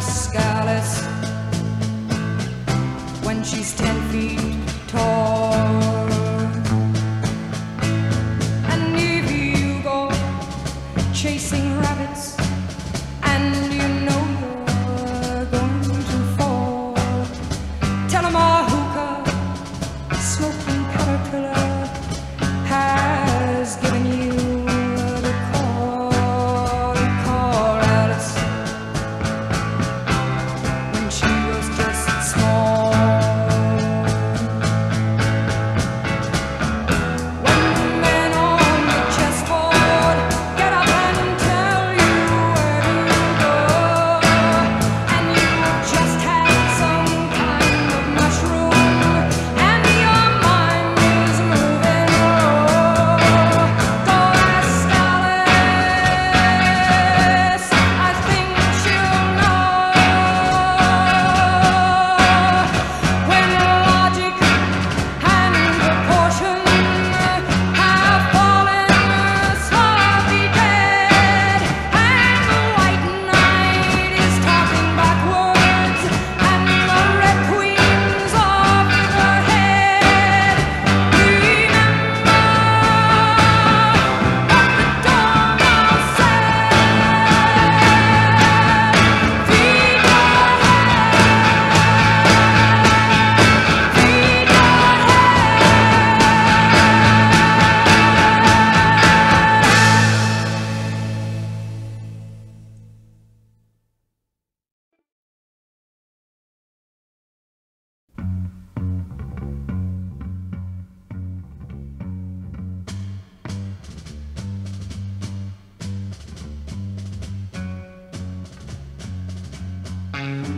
rascalis when she's 10 feet tall. And if you go chasing rabbits and you know you're going to fall, tell 'em a hookah smoking caterpillar has given you the call. Call Alice when she was just small. When the men on the chessboard get up and tell you where to go, and you've just had some kind of mushroom and your mind is moving low, go ask Alice, I think she'll know. When logic and proportion have fallen sloppy dead, and the white knight is talking backwards, and the red queen's off her head, remember what the dormouse said. Feed your head, feed your head.